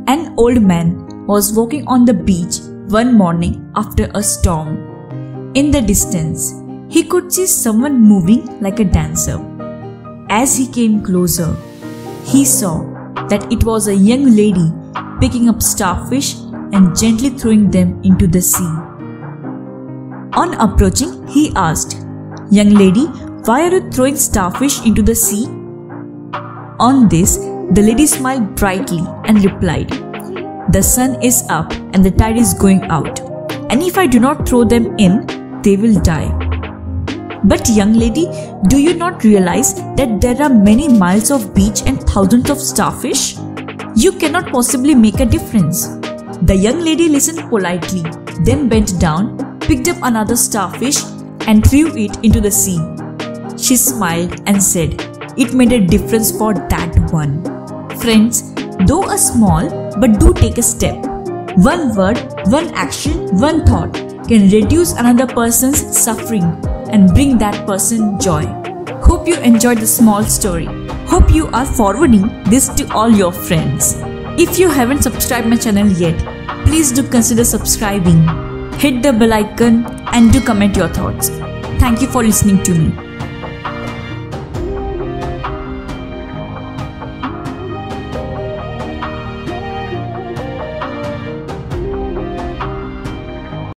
An old man was walking on the beach one morning after a storm. In the distance, he could see someone moving like a dancer. As he came closer, he saw that it was a young lady picking up starfish and gently throwing them into the sea. On approaching, he asked, "Young lady, why are you throwing starfish into the sea?" On this, the lady smiled brightly and replied, "The sun is up and the tide is going out, and if I do not throw them in, they will die." "But young lady, do you not realize that there are many miles of beach and thousands of starfish? You cannot possibly make a difference." The young lady listened politely, then bent down, picked up another starfish and threw it into the sea. She smiled and said, "It made a difference for that one." Friends, though a small, but do take a step. One word, one action, one thought can reduce another person's suffering and bring that person joy. Hope you enjoyed the small story. Hope you are forwarding this to all your friends. If you haven't subscribed my channel yet, please do consider subscribing. Hit the bell icon and do comment your thoughts. Thank you for listening to me.